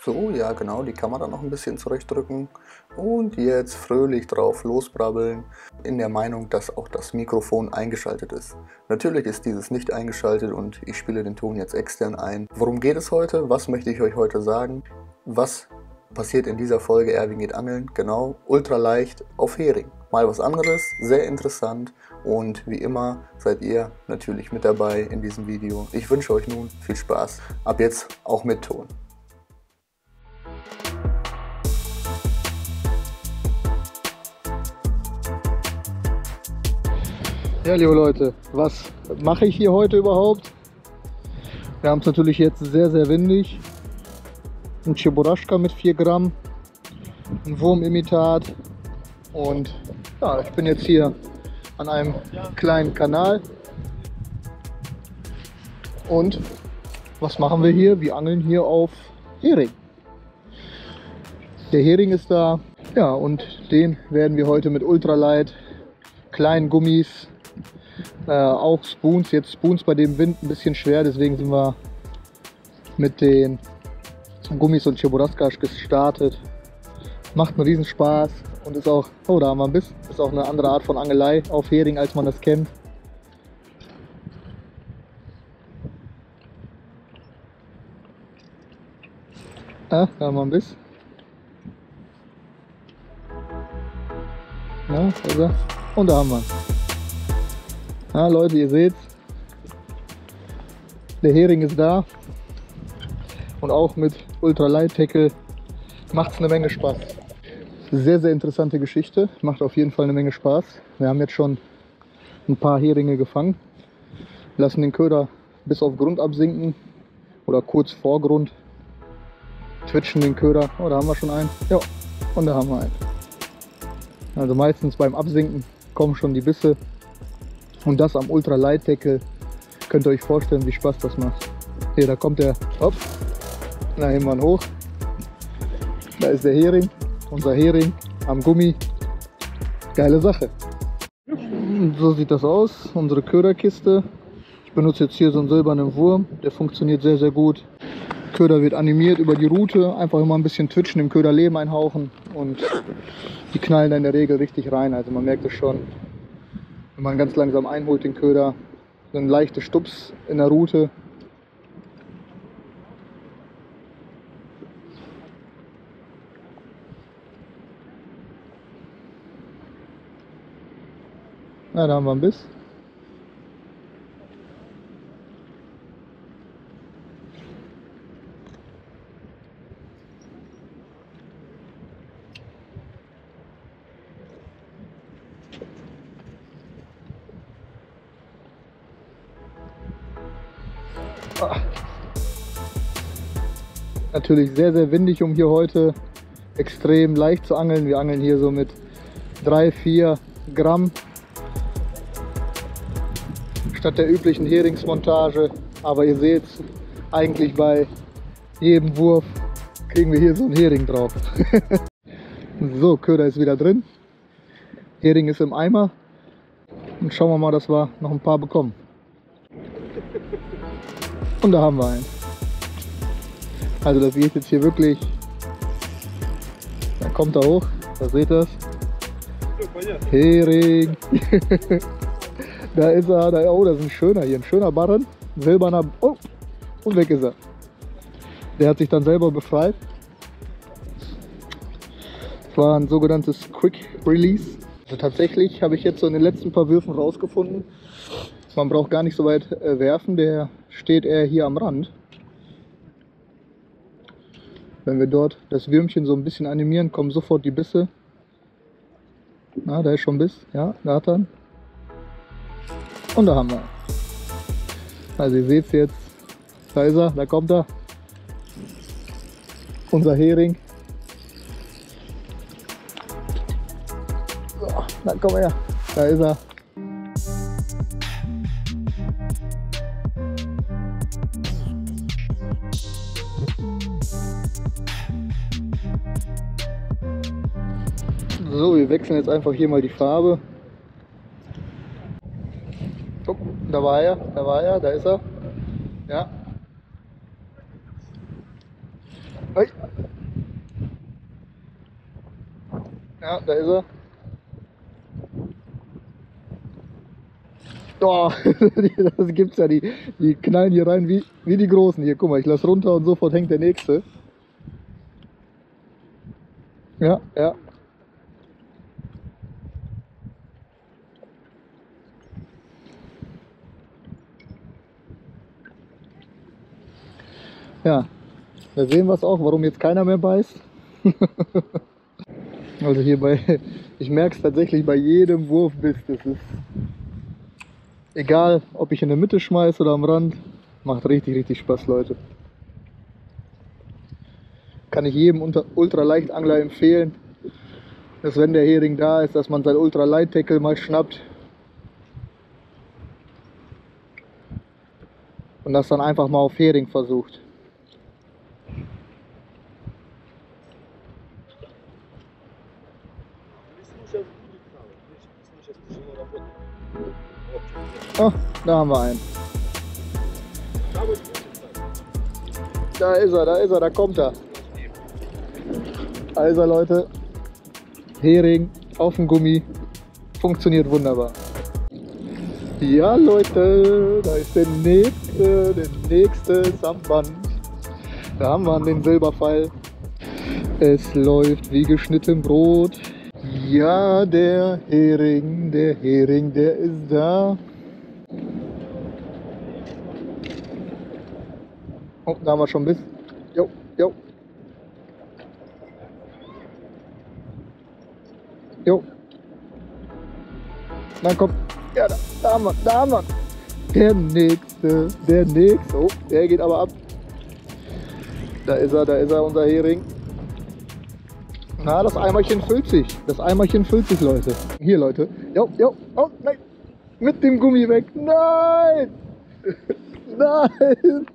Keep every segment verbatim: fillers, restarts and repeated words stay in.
So, ja genau, die Kamera noch ein bisschen zurechtdrücken und jetzt fröhlich drauf losbrabbeln, in der Meinung, dass auch das Mikrofon eingeschaltet ist. Natürlich ist dieses nicht eingeschaltet und ich spiele den Ton jetzt extern ein. Worum geht es heute? Was möchte ich euch heute sagen? Was passiert in dieser Folge Erwin geht angeln? Genau, ultra leicht auf Hering. Mal was anderes, sehr interessant und wie immer seid ihr natürlich mit dabei in diesem Video. Ich wünsche euch nun viel Spaß. Ab jetzt auch mit Ton. Ja, liebe Leute, was mache ich hier heute überhaupt? Wir haben es natürlich jetzt sehr, sehr windig. Ein Cheboraschka mit vier Gramm, ein Wurmimitat und ja, ich bin jetzt hier an einem kleinen Kanal. Und was machen wir hier? Wir angeln hier auf Hering. Der Hering ist da, ja, und den werden wir heute mit Ultralight, kleinen Gummis, Äh, auch Spoons, jetzt Spoons bei dem Wind ein bisschen schwer, deswegen sind wir mit den Gummis und Cheboraschkas gestartet. Macht einen riesen Spaß und ist auch, oh da haben wir ein Biss, ist auch eine andere Art von Angelei auf Hering, als man das kennt. Ah, da haben wir ein Biss. Ja, da ist er. Und da haben wir ihn. Ja, Leute, ihr seht, der Hering ist da und auch mit Ultralight Tackle macht es eine Menge Spaß. Sehr, sehr interessante Geschichte, macht auf jeden Fall eine Menge Spaß. Wir haben jetzt schon ein paar Heringe gefangen, lassen den Köder bis auf Grund absinken oder kurz vor Grund, twitchen den Köder. Oh, da haben wir schon einen. Ja, und da haben wir einen. Also meistens beim Absinken kommen schon die Bisse. Und das am Ultralight Tackle, könnt ihr euch vorstellen, wie Spaß das macht. Hier, da kommt der, hopp, da heben wir ihn hoch. Da ist der Hering, unser Hering am Gummi. Geile Sache. Und so sieht das aus, unsere Köderkiste. Ich benutze jetzt hier so einen silbernen Wurm, der funktioniert sehr, sehr gut. Köder wird animiert über die Route, einfach immer ein bisschen twitchen, dem Köder Leben einhauchen und die knallen dann in der Regel richtig rein. Also man merkt es schon. Wenn man ganz langsam einholt den Köder, so ein leichter Stups in der Rute. Na, da haben wir einen Biss. Ah. Natürlich sehr, sehr windig, um hier heute extrem leicht zu angeln. Wir angeln hier so mit drei, vier Gramm statt der üblichen Heringsmontage. Aber ihr seht, eigentlich bei jedem Wurf kriegen wir hier so einen Hering drauf. So, Köder ist wieder drin. Hering ist im Eimer. Und schauen wir mal, dass wir noch ein paar bekommen. Und da haben wir einen. Also das geht jetzt hier wirklich. Dann kommt er hoch, da seht ihr es. Hering. Da ist er, da, oh, das ist ein schöner hier, ein schöner Barren. Ein silberner, oh, und weg ist er. Der hat sich dann selber befreit. Das war ein sogenanntes Quick Release. Also tatsächlich habe ich jetzt so in den letzten paar Würfen rausgefunden, man braucht gar nicht so weit äh, werfen, der steht eher hier am Rand. Wenn wir dort das Würmchen so ein bisschen animieren, kommen sofort die Bisse. Na, da ist schon Biss, ja, da hat er ihn. Und da haben wir ihn. Also ihr seht es jetzt, da ist er, da kommt er. Unser Hering. So, dann komm her, da ist er. So, wir wechseln jetzt einfach hier mal die Farbe. Oh, da war er, da war er, da ist er. Ja. Ui. Ja, da ist er. Oh, das gibt's ja, die, die knallen hier rein wie, wie die Großen. Hier, guck mal, ich lass runter und sofort hängt der nächste. Ja, ja. Ja, da sehen wir es auch, warum jetzt keiner mehr beißt. Also hier bei, ich merke es tatsächlich bei jedem Wurfbiss, das ist egal, ob ich in der Mitte schmeiße oder am Rand, macht richtig, richtig Spaß, Leute. Kann ich jedem Ultraleichtangler empfehlen, dass wenn der Hering da ist, dass man sein Ultralight-Tackle mal schnappt und das dann einfach mal auf Hering versucht. Oh, da haben wir einen. Da ist er, da ist er, da kommt er. Also Leute, Hering auf dem Gummi, funktioniert wunderbar. Ja Leute, da ist der nächste, der nächste ist am Band. Da haben wir den Silberpfeil. Es läuft wie geschnitten Brot. Ja, der Hering, der Hering, der ist da. Oh, da haben wir schon ein bisschen. Jo, jo. Jo. Na komm. Ja, da, da haben wir, da haben wir. Der nächste, der nächste. Oh, der geht aber ab. Da ist er, da ist er, unser Hering. Na, das Eimerchen füllt sich. Das Eimerchen füllt sich, Leute. Hier, Leute. Jo, jo. Oh, nein. Mit dem Gummi weg. Nein. Nein.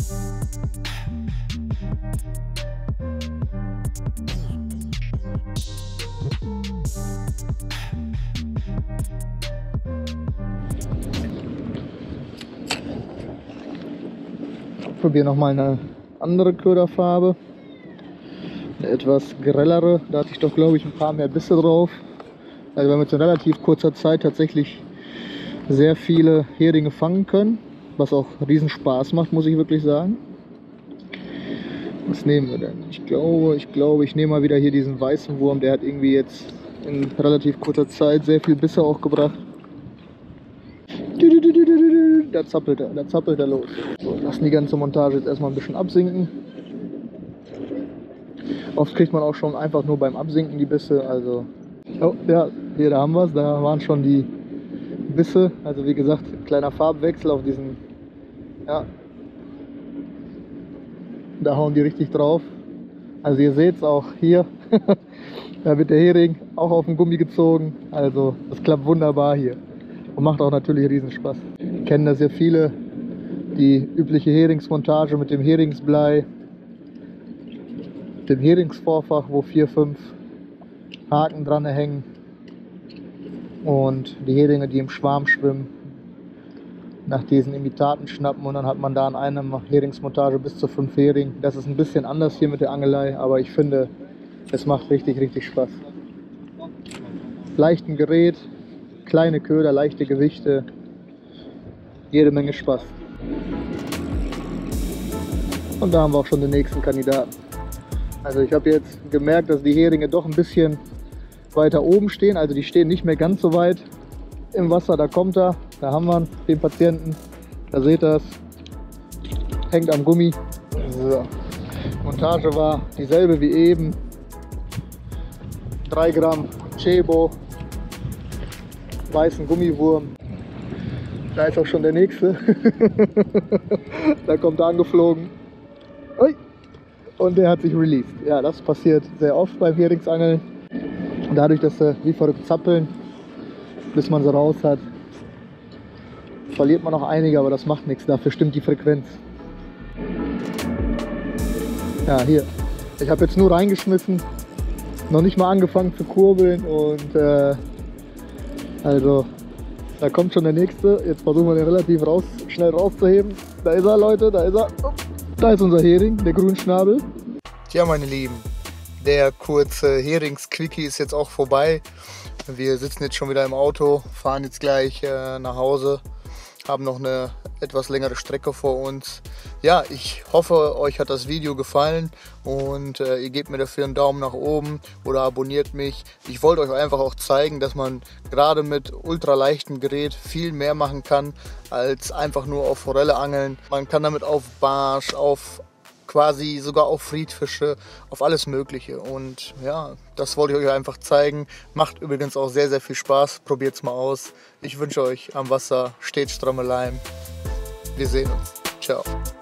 Ich probiere noch mal eine andere Köderfarbe. Eine etwas grellere. Da hatte ich doch, glaube ich, ein paar mehr Bisse drauf. Also wir haben jetzt in relativ kurzer Zeit tatsächlich sehr viele Heringe fangen können. Was auch riesen Spaß macht, muss ich wirklich sagen. Was nehmen wir denn? Ich glaube, ich glaube, ich nehme mal wieder hier diesen weißen Wurm. Der hat irgendwie jetzt in relativ kurzer Zeit sehr viel Bisse auch gebracht. Da zappelt er, da zappelt er los. So, lassen die ganze Montage jetzt erstmal ein bisschen absinken. Oft kriegt man auch schon einfach nur beim Absinken die Bisse. Also, oh, ja, hier, da haben wir es. Da waren schon die Bisse. Also wie gesagt, kleiner Farbwechsel auf diesen. Ja, da hauen die richtig drauf. Also ihr seht es auch hier. Da wird der Hering auch auf den Gummi gezogen. Also das klappt wunderbar hier. Und macht auch natürlich riesen Spaß. Kennen das ja viele, die übliche Heringsmontage mit dem Heringsblei, dem Heringsvorfach, wo vier, fünf Haken dran hängen und die Heringe, die im Schwarm schwimmen, nach diesen Imitaten schnappen und dann hat man da an einer Heringsmontage bis zu fünf Hering. Das ist ein bisschen anders hier mit der Angelei, aber ich finde, es macht richtig, richtig Spaß. Leichten Gerät, kleine Köder, leichte Gewichte, jede Menge Spaß. Und da haben wir auch schon den nächsten Kandidaten. Also ich habe jetzt gemerkt, dass die Heringe doch ein bisschen weiter oben stehen, also die stehen nicht mehr ganz so weit im Wasser. Da kommt er, da haben wir den Patienten, da seht ihr es, hängt am Gummi. So. Montage war dieselbe wie eben, drei Gramm Chebo, weißen Gummiwurm. Da ist auch schon der nächste. Da kommt er angeflogen. Ui. Und der hat sich released. Ja, das passiert sehr oft beim Heringsangeln. Und dadurch, dass sie wie verrückt zappeln, bis man sie raus hat, verliert man noch einige, aber das macht nichts. Dafür stimmt die Frequenz. Ja, hier. Ich habe jetzt nur reingeschmissen, noch nicht mal angefangen zu kurbeln und äh, also da kommt schon der nächste. Jetzt versuchen wir den relativ raus, schnell rauszuheben. Da ist er, Leute, da ist er. Oh, da ist unser Hering, der Grünschnabel. Tja, meine Lieben, der kurze Heringsquickie ist jetzt auch vorbei. Wir sitzen jetzt schon wieder im Auto, fahren jetzt gleich äh, nach Hause, haben noch eine etwas längere Strecke vor uns. Ja, ich hoffe, euch hat das Video gefallen und äh, ihr gebt mir dafür einen Daumen nach oben oder abonniert mich. Ich wollte euch einfach auch zeigen, dass man gerade mit ultraleichtem Gerät viel mehr machen kann, als einfach nur auf Forelle angeln. Man kann damit auf Barsch, auf quasi sogar auf Friedfische, auf alles Mögliche. Und ja, das wollte ich euch einfach zeigen. Macht übrigens auch sehr, sehr viel Spaß. Probiert es mal aus. Ich wünsche euch am Wasser stets stramme Leim. Wir sehen uns. Ciao.